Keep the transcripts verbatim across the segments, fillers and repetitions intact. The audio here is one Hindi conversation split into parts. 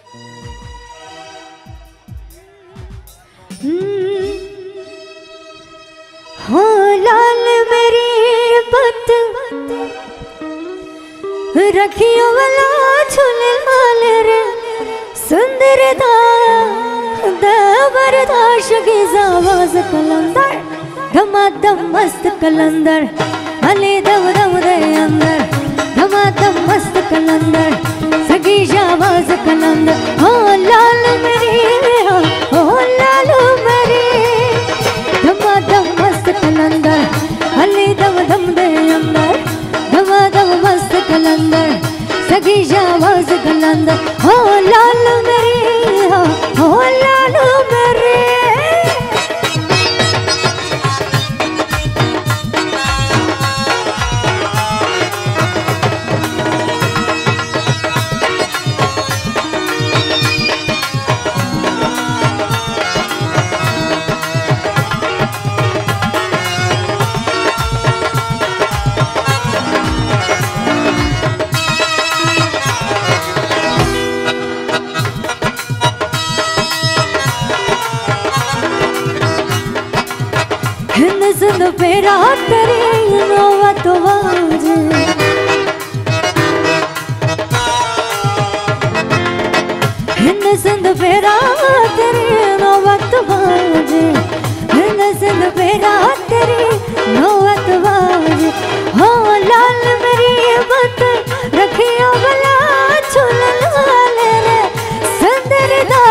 हो लाल मेरी बत रखियो वाला झूले लाल रे सुंदर दा दबरदाश की आवाज कलंदर धमाधम मस्त कलंदर अले दम दम दे अंदर धमाधम मस्त कलंदर सगी आवाज कलंदर हो लाल मेरी हो लाल मेरी धमाधम मस्त कलंदर अले दम दम दे अंदर धमाधम मस्त कलंदर सगी आवाज कलंदर हो लाल मेरी हो लाल मेरी हिंद सिंध पेरा तेरी नौबत बाजे हिंद सिंध पेरा तेरी नौबत बाजे हिंद सिंध पेरा तेरी नौबत बाजे हो लाल मेरी बत रखियो भला झूल लाल रे सुंदर दा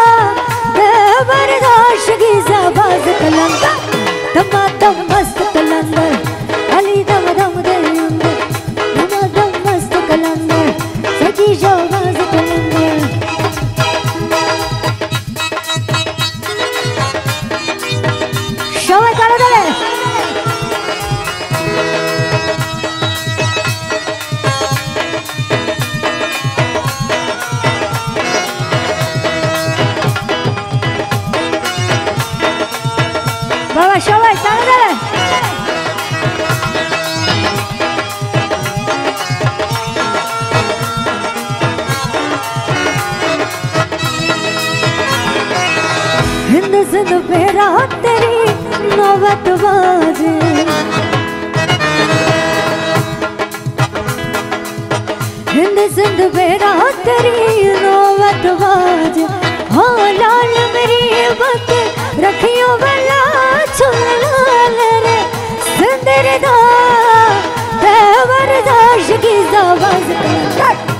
बरदाश की आवाज कलंदर धमाधम मस्त कलंदर अली दम दम दे अंदर धमाधम मस्त कलंदर सजी आवाज कलंदर शोए कर दे बाबा शोए कर दे हिंद सिंध पेरा तेरी नौबत बाजे हिंद सिंध पेरा तेरी नौबत बाजे हो लाल मेरी बत रखियो भला झूल लाल रे सुंदर दा बरदाश की आवाज कलंदर